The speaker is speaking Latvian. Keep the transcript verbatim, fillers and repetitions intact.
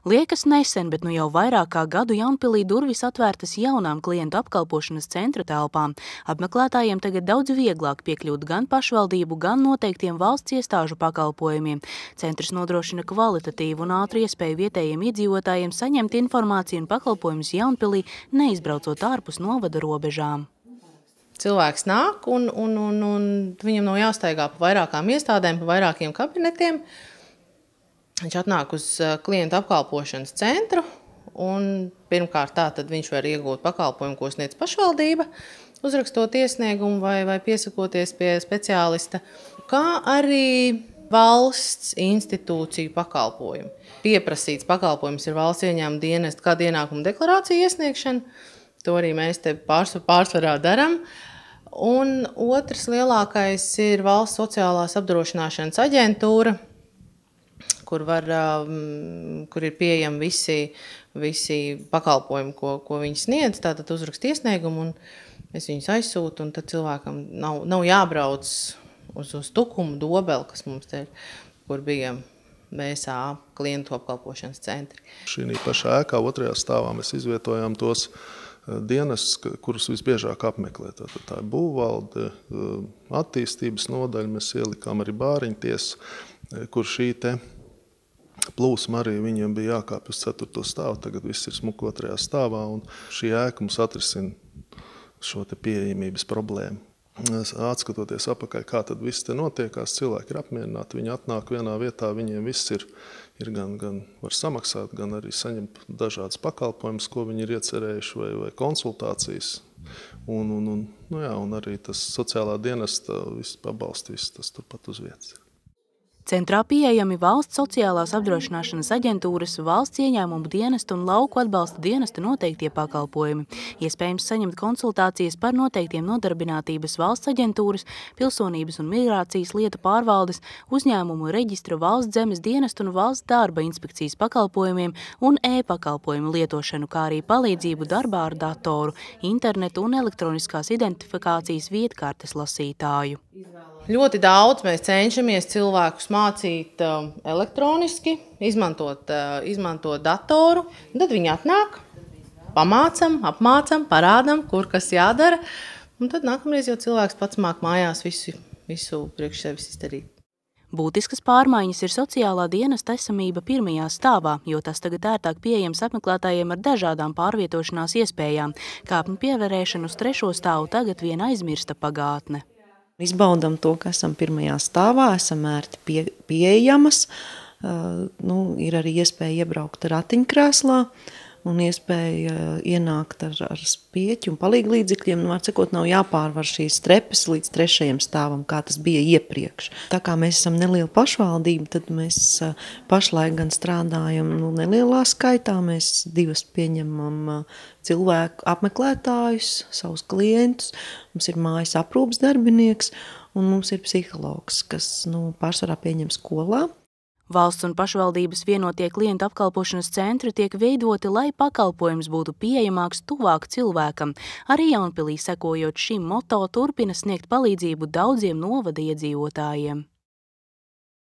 Liekas nesen, bet nu jau vairāk kā gadu Jaunpilī durvis atvērtas jaunām klientu apkalpošanas centra telpām. Apmeklētājiem tagad daudz vieglāk piekļūt gan pašvaldību, gan noteiktiem valsts iestāžu pakalpojumiem. Centrs nodrošina kvalitatīvu un ātru iespēju vietējiem iedzīvotājiem saņemt informāciju un pakalpojumus Jaunpilī, neizbraucot ārpus novada robežām. Cilvēks nāk un, un, un, un viņam nav jāstaigā pa vairākām iestādēm, pa vairākiem kabinetiem. Viņš atnāk uz klientu apkalpošanas centru un pirmkārt tā tad viņš var iegūt pakalpojumu, ko sniedz pašvaldība, uzrakstot iesniegumu vai, vai piesakoties pie speciālista, kā arī valsts institūciju pakalpojumu. Pieprasīts pakalpojums ir valsts ieņēmuma dienesta kāda ienākuma deklarācija iesniegšana. To arī mēs te pārsvarā daram. Un otrs lielākais ir valsts sociālās apdrošināšanas aģentūra, kur, var, kur ir pieejami visi, visi pakalpojumi, ko, ko viņi sniedz. Tātad uzrakst iesniegumu un es viņus aizsūtu, un tad cilvēkam nav, nav jābrauc uz, uz Tukumu, Dobeli, kas mums te ir, kur bija B S A klientu apkalpošanas centri. Šī pašā ēkā otrajā stāvā mēs izvietojām tos dienas, kurus visbiežāk apmeklē. Tā, tā ir būvvalde, attīstības nodaļa, mēs ielikām arī bāriņtiesu, kur šī te plūsma arī viņiem bija jākāpj uz ceturto stāvu, tagad viss ir smuki otrajā stāvā, un šī ēka mums atrisina šo te pieejamības problēmu. Atskatoties apakaļ, kā tad viss te notiekās, cilvēki ir apmierināti, viņi atnāk vienā vietā, viņiem viss ir, ir gan, gan var samaksāt, gan arī saņemt dažādas pakalpojumus, ko viņi ir iecerējuši, vai, vai konsultācijas. Un, un, un, nu jā, un arī tas sociālā dienesta viss pabalst, viss tas turpat uz vietas. Centrā pieejami valsts sociālās apdrošināšanas aģentūras, valsts ieņēmumu dienesta un lauku atbalsta dienesta noteiktie pakalpojumi. Iespējams saņemt konsultācijas par noteiktiem nodarbinātības valsts aģentūras, pilsonības un migrācijas lietu pārvaldes, uzņēmumu reģistra valsts zemes dienesta un valsts darba inspekcijas pakalpojumiem un e-pakalpojumu lietošanu, kā arī palīdzību darbā ar datoru, internetu un elektroniskās identifikācijas vietkartes lasītāju. Ļoti daudz mēs cenšamies cilvēkus mācīt elektroniski, izmantot, izmantot datoru. Tad viņi atnāk, pamācam, apmācam, parādam, kur kas jādara. Un tad nākamreiz jau cilvēks pats māk mājās visu, visu priekš sevis izdarīt. Būtiskas pārmaiņas ir sociālā dienesta esamība pirmajā stāvā, jo tas tagad ērtāk pieejams apmeklētājiem ar dažādām pārvietošanās iespējām. Kāpņu pievērēšanu uz trešo stāvu tagad vien aizmirsta pagātne. Izbaudam to, ka esam pirmajā stāvā, esam ērti pie, pieejamas, uh, nu, ir arī iespēja iebraukt ratiņkrēslā un iespēja ienākt ar, ar spieķu un palīglīdzekļiem. Nu, var cikot, nav jāpārvar šīs trepes līdz trešajam stāvam, kā tas bija iepriekš. Tā kā mēs esam neliela pašvaldība, tad mēs uh, pašlaik gan strādājam nu, nelielā skaitā, mēs divas pieņemam uh, cilvēku apmeklētājus, savus klientus, mums ir mājas aprūpas darbinieks un mums ir psihologs, kas nu, pārsvarā pieņem skolā. Valsts un pašvaldības vienotie klientu apkalpošanas centri tiek veidoti, lai pakalpojums būtu pieejamāks tuvāk cilvēkam. Arī Jaunpilī sekojot šim moto turpina sniegt palīdzību daudziem novada iedzīvotājiem.